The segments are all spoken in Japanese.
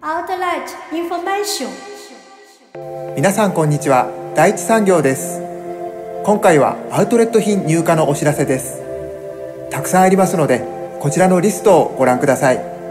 Outlet Information。 皆さんこんにちは、第一産業です。今回はアウトレット品入荷のお知らせです。たくさんありますので、こちらのリストをご覧ください。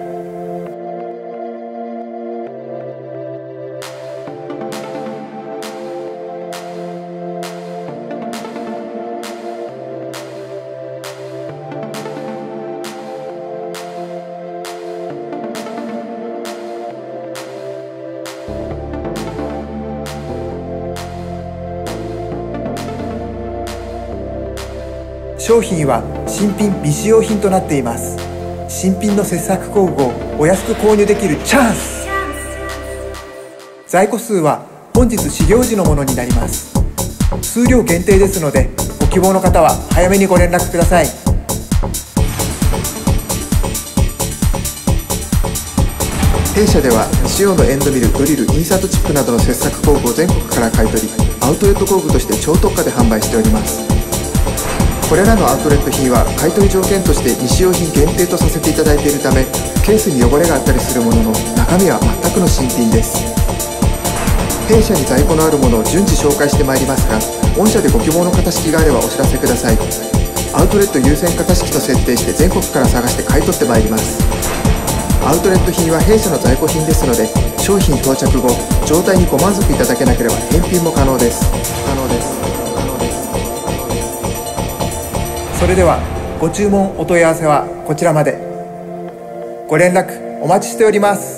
商品は新品未使用品となっています。新品の切削工具をお安く購入できるチャンス。在庫数は本日始業時のものになります。数量限定ですので、ご希望の方は早めにご連絡ください。弊社では使用のエンドミル、ドリル、インサートチップなどの切削工具を全国から買い取り、アウトレット工具として超特価で販売しております。これらのアウトレット品は買取条件として未使用品限定とさせていただいているため、ケースに汚れがあったりするものの中身は全くの新品です。弊社に在庫のあるものを順次紹介してまいりますが、御社でご希望の型式があればお知らせください。アウトレット優先型式と設定して全国から探して買い取ってまいります。アウトレット品は弊社の在庫品ですので、商品到着後状態にご満足いただけなければ返品も可能です。それではご注文お問い合わせはこちらまで。ご連絡お待ちしております。